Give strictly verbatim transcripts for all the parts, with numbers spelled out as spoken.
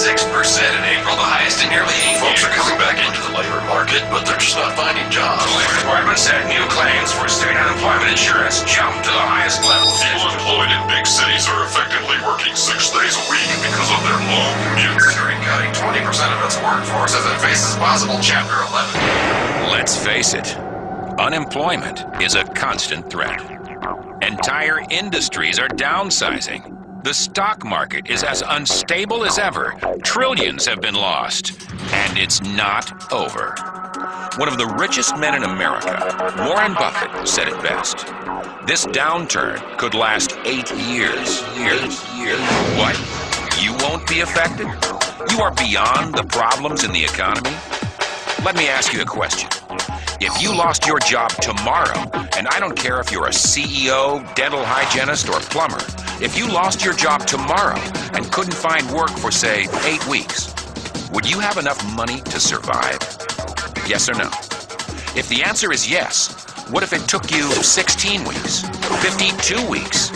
six percent in April, the highest in nearly eight Folks years. are coming back into the labor market, but they're just not finding jobs. The Labor Department said new claims for state unemployment insurance jumped to the highest level. People employed in big cities are effectively working six days a week because of their long commutes. Considering cutting twenty percent of its workforce as it faces possible Chapter eleven. Let's face it, unemployment is a constant threat. Entire industries are downsizing. The stock market is as unstable as ever. Trillions have been lost. And it's not over. One of the richest men in America, Warren Buffett, said it best. This downturn could last eight years. Years. Years. What? You won't be affected? You are beyond the problems in the economy? Let me ask you a question. If you lost your job tomorrow, and I don't care if you're a C E O, dental hygienist, or plumber, if you lost your job tomorrow and couldn't find work for, say, eight weeks, would you have enough money to survive? Yes or no? If the answer is yes, what if it took you sixteen weeks, fifty-two weeks?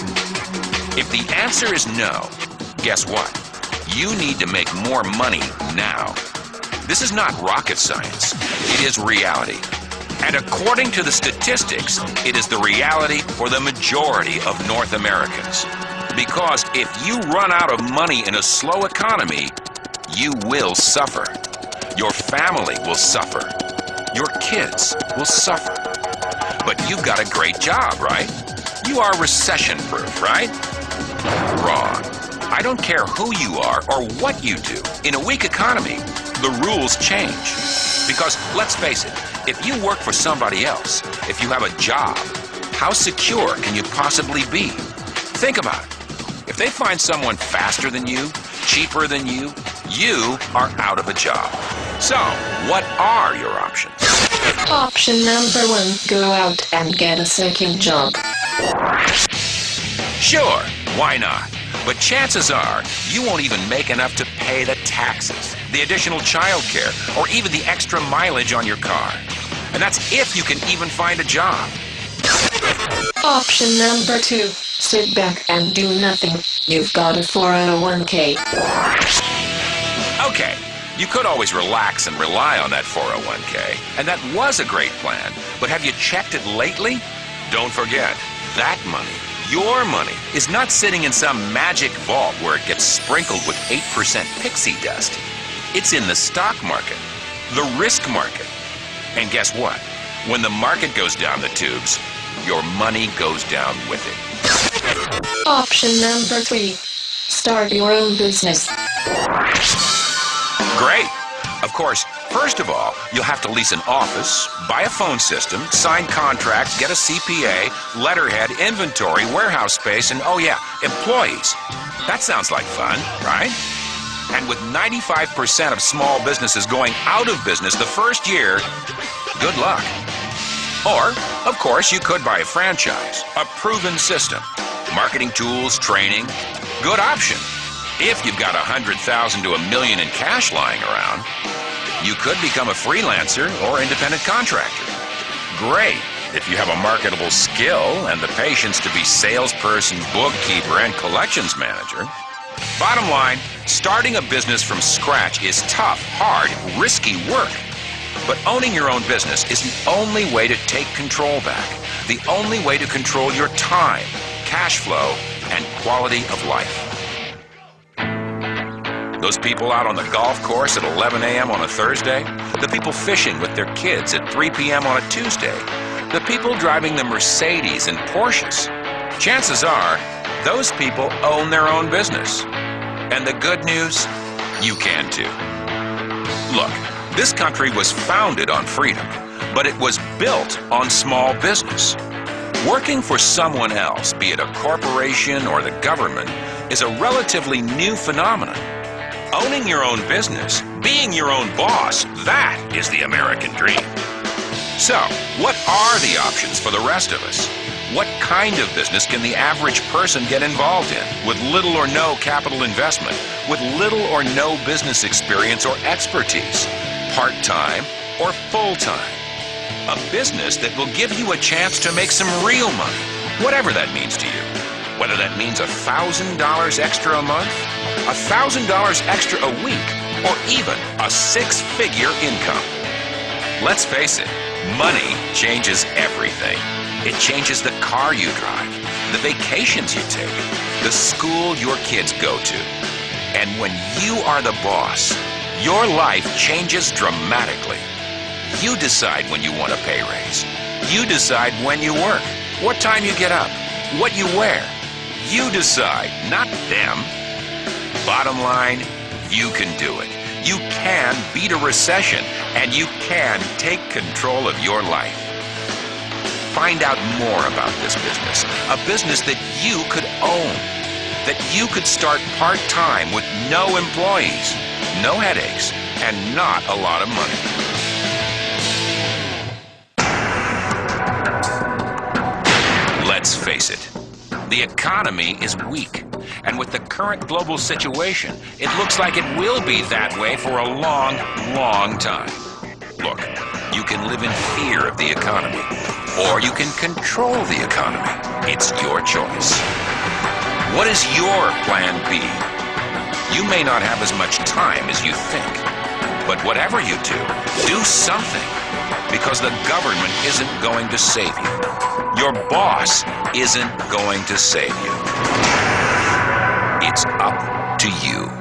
If the answer is no, guess what? You need to make more money now. This is not rocket science. It is reality. And according to the statistics, it is the reality for the majority of North Americans. Because if you run out of money in a slow economy, you will suffer. Your family will suffer. Your kids will suffer. But you've got a great job, right? You are recession-proof, right? Wrong. I don't care who you are or what you do. In a weak economy, the rules change. Because, let's face it, if you work for somebody else, if you have a job, how secure can you possibly be? Think about it. If they find someone faster than you, cheaper than you, you are out of a job. So, what are your options? Option number one, go out and get a second job. Sure, why not? But chances are, you won't even make enough to pay the taxes, the additional child care, or even the extra mileage on your car. And that's if you can even find a job. Option number two, sit back and do nothing. You've got a four oh one k. Okay, you could always relax and rely on that four oh one k, and that was a great plan, but have you checked it lately? Don't forget, that money, your money, is not sitting in some magic vault where it gets sprinkled with eight percent pixie dust. It's in the stock market, the risk market. And guess what? When the market goes down the tubes, your money goes down with it. Option number three, start your own business. Great. Of course, first of all, you'll have to lease an office, buy a phone system, sign contracts, get a C P A, letterhead, inventory, warehouse space, and oh yeah, employees. That sounds like fun, right? And with ninety-five percent of small businesses going out of business the first year, good luck. Or, of course, you could buy a franchise, a proven system, marketing tools, training. Good option. If you've got a hundred thousand to a million in cash lying around, you could become a freelancer or independent contractor. Great if you have a marketable skill and the patience to be salesperson, bookkeeper, and collections manager. Bottom line, starting a business from scratch is tough, hard, risky work. But owning your own business is the only way to take control back, the only way to control your time, cash flow, and quality of life. Those people out on the golf course at eleven a m on a Thursday, the people fishing with their kids at three p m on a Tuesday, the people driving the Mercedes and Porsches. Chances are, those people own their own business. And the good news, you can too. Look, this country was founded on freedom, but it was built on small business. Working for someone else, be it a corporation or the government, is a relatively new phenomenon. Owning your own business, being your own boss, that is the American dream. So, what are the options for the rest of us? What kind of business can the average person get involved in with little or no capital investment, with little or no business experience or expertise, part-time or full-time? A business that will give you a chance to make some real money, whatever that means to you. Whether that means one thousand dollars extra a month, one thousand dollars extra a week, or even a six-figure income. Let's face it, money changes everything. It changes the car you drive, the vacations you take, the school your kids go to. And when you are the boss, your life changes dramatically. You decide when you want a pay raise. You decide when you work, what time you get up, what you wear. You decide, not them. Bottom line, you can do it. You can beat a recession, and you can take control of your life. Find out more about this business, a business that you could own, that you could start part-time with no employees, no headaches, and not a lot of money. Let's face it, the economy is weak, and with the current global situation, it looks like it will be that way for a long, long time. Look, you can live in fear of the economy, or you can control the economy. It's your choice. What is your plan B? You may not have as much time as you think, but whatever you do, do something, because the government isn't going to save you. Your boss isn't going to save you. It's up to you.